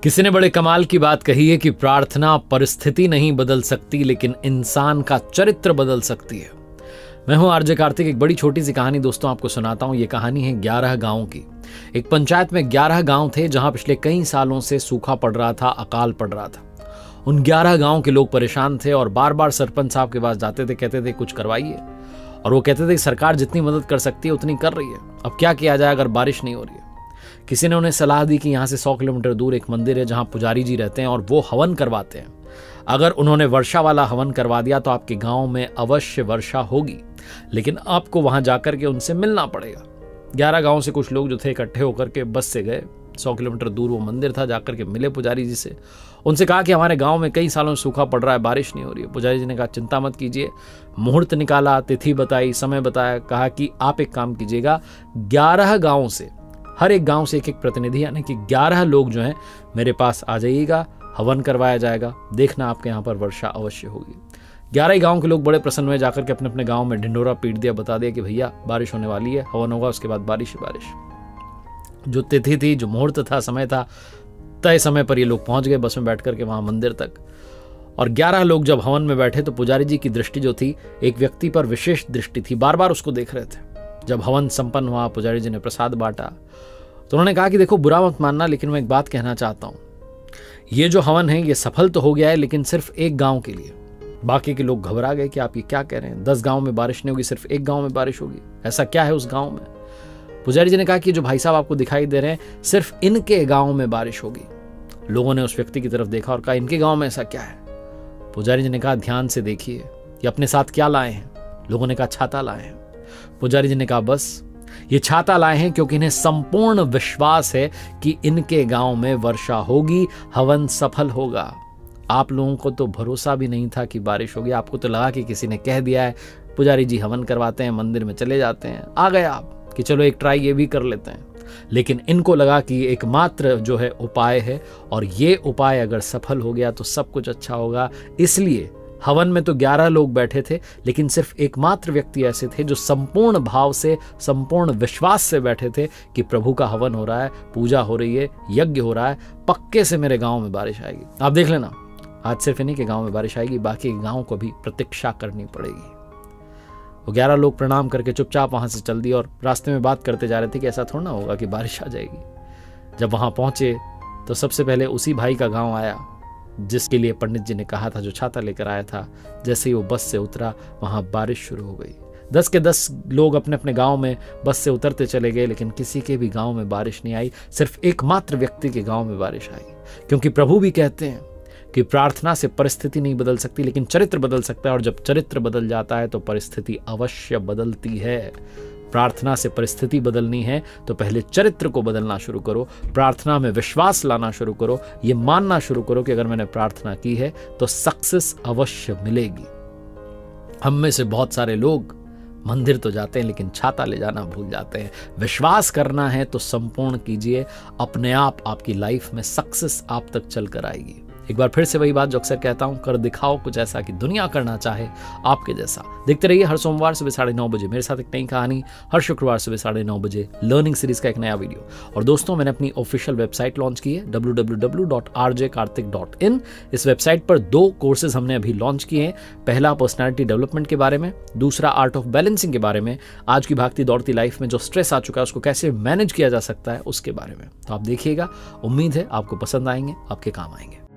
किसी ने बड़े कमाल की बात कही है कि प्रार्थना परिस्थिति नहीं बदल सकती लेकिन इंसान का चरित्र बदल सकती है। मैं हूं आरजे कार्तिक। एक बड़ी छोटी सी कहानी दोस्तों आपको सुनाता हूं। ये कहानी है 11 गांव की। एक पंचायत में 11 गांव थे जहां पिछले कई सालों से सूखा पड़ रहा था, अकाल पड़ रहा था। उन 11 गांव के लोग परेशान थे और बार बार सरपंच साहब के पास जाते थे, कहते थे कुछ करवाइए। और वो कहते थे सरकार जितनी मदद कर सकती है उतनी कर रही है, अब क्या किया जाए अगर बारिश नहीं हो रही है। किसी ने उन्हें सलाह दी कि यहाँ से 100 किलोमीटर दूर एक मंदिर है जहाँ पुजारी जी रहते हैं और वो हवन करवाते हैं। अगर उन्होंने वर्षा वाला हवन करवा दिया तो आपके गांव में अवश्य वर्षा होगी, लेकिन आपको वहां जाकर के उनसे मिलना पड़ेगा। 11 गांव से कुछ लोग जो थे इकट्ठे होकर के बस से गए। 100 किलोमीटर दूर वो मंदिर था, जाकर के मिले पुजारी जी से। उनसे कहा कि हमारे गांव में कई सालों से सूखा पड़ रहा है, बारिश नहीं हो रही है। पुजारी जी ने कहा चिंता मत कीजिए। मुहूर्त निकाला, तिथि बताई, समय बताया, कहा कि आप एक काम कीजिएगा, 11 गांव से, हर एक गांव से एक एक प्रतिनिधि यानी कि 11 लोग जो हैं मेरे पास आ जाइएगा, हवन करवाया जाएगा, देखना आपके यहाँ पर वर्षा अवश्य होगी। 11 गांव के लोग बड़े प्रसन्न हुए, जाकर के अपने अपने गांव में ढिंडोरा पीट दिया, बता दिया कि भैया बारिश होने वाली है, हवन होगा, उसके बाद बारिश ही बारिश। जो तिथि थी, जो मुहूर्त था, समय था, तय समय पर ये लोग पहुंच गए बस में बैठ करके वहां मंदिर तक। और 11 लोग जब हवन में बैठे तो पुजारी जी की दृष्टि जो थी, एक व्यक्ति पर विशेष दृष्टि थी, बार बार उसको देख रहे थे। जब हवन संपन्न हुआ, पुजारी जी ने प्रसाद बांटा तो उन्होंने कहा कि देखो बुरा मत मानना, लेकिन मैं एक बात कहना चाहता हूं, ये जो हवन है ये सफल तो हो गया है लेकिन सिर्फ एक गांव के लिए। बाकी के लोग घबरा गए कि आप ये क्या कह रहे हैं, 10 गांव में बारिश नहीं होगी, सिर्फ एक गांव में बारिश होगी, ऐसा क्या है उस गांव में। पुजारी जी ने कहा कि जो भाई साहब आपको दिखाई दे रहे हैं, सिर्फ इनके गांव में बारिश होगी। लोगों ने उस व्यक्ति की तरफ देखा और कहा इनके गांव में ऐसा क्या है। पुजारी जी ने कहा ध्यान से देखिए, ये अपने साथ क्या लाए हैं। लोगों ने कहा छाता लाए हैं। पुजारी जी ने कहा बस ये छाता लाए हैं क्योंकि इन्हें संपूर्ण विश्वास है कि इनके गांव में वर्षा होगी, हवन सफल होगा। आप लोगों को तो भरोसा भी नहीं था कि बारिश होगी, आपको तो लगा कि किसी ने कह दिया है, पुजारी जी हवन करवाते हैं, मंदिर में चले जाते हैं, आ गए आप कि चलो एक ट्राई ये भी कर लेते हैं। लेकिन इनको लगा कि एकमात्र जो है उपाय है और ये उपाय अगर सफल हो गया तो सब कुछ अच्छा होगा। इसलिए हवन में तो 11 लोग बैठे थे, लेकिन सिर्फ एकमात्र व्यक्ति ऐसे थे जो संपूर्ण भाव से, संपूर्ण विश्वास से बैठे थे कि प्रभु का हवन हो रहा है, पूजा हो रही है, यज्ञ हो रहा है, पक्के से मेरे गांव में बारिश आएगी। आप देख लेना, आज सिर्फ इन्हीं के गांव में बारिश आएगी, बाकी गांव को भी प्रतीक्षा करनी पड़ेगी। वो 11 लोग प्रणाम करके चुपचाप वहां से चल दिए और रास्ते में बात करते जा रहे थे कि ऐसा थोड़ा ना होगा कि बारिश आ जाएगी। जब वहां पहुंचे तो सबसे पहले उसी भाई का गांव आया जिसके लिए पंडित जी ने कहा था, जो छाता लेकर आया था। जैसे ही वो बस से उतरा वहां बारिश शुरू हो गई। 10 के 10 लोग अपने अपने गांव में बस से उतरते चले गए, लेकिन किसी के भी गांव में बारिश नहीं आई। सिर्फ एकमात्र व्यक्ति के गांव में बारिश आई, क्योंकि प्रभु भी कहते हैं कि प्रार्थना से परिस्थिति नहीं बदल सकती लेकिन चरित्र बदल सकता है, और जब चरित्र बदल जाता है तो परिस्थिति अवश्य बदलती है। प्रार्थना से परिस्थिति बदलनी है तो पहले चरित्र को बदलना शुरू करो, प्रार्थना में विश्वास लाना शुरू करो, ये मानना शुरू करो कि अगर मैंने प्रार्थना की है तो सक्सेस अवश्य मिलेगी। हम में से बहुत सारे लोग मंदिर तो जाते हैं लेकिन छाता ले जाना भूल जाते हैं। विश्वास करना है तो संपूर्ण कीजिए, अपने आप आपकी लाइफ में सक्सेस आप तक चल कर आएगी। एक बार फिर से वही बात जो अक्सर कहता हूं, कर दिखाओ कुछ ऐसा कि दुनिया करना चाहे आपके जैसा। देखते रहिए हर सोमवार सुबह 9:30 बजे मेरे साथ एक नई कहानी, हर शुक्रवार सुबह 9:30 बजे लर्निंग सीरीज का एक नया वीडियो। और दोस्तों मैंने अपनी ऑफिशियल वेबसाइट लॉन्च की है www.rjkartik.in। इस वेबसाइट पर 2 कोर्सेज हमने अभी लॉन्च किए हैं। पहला पर्सनैलिटी डेवलपमेंट के बारे में, दूसरा आर्ट ऑफ बैलेंसिंग के बारे में। आज की भागती दौड़ती लाइफ में जो स्ट्रेस आ चुका है उसको कैसे मैनेज किया जा सकता है उसके बारे में। तो आप देखिएगा, उम्मीद है आपको पसंद आएंगे, आपके काम आएंगे।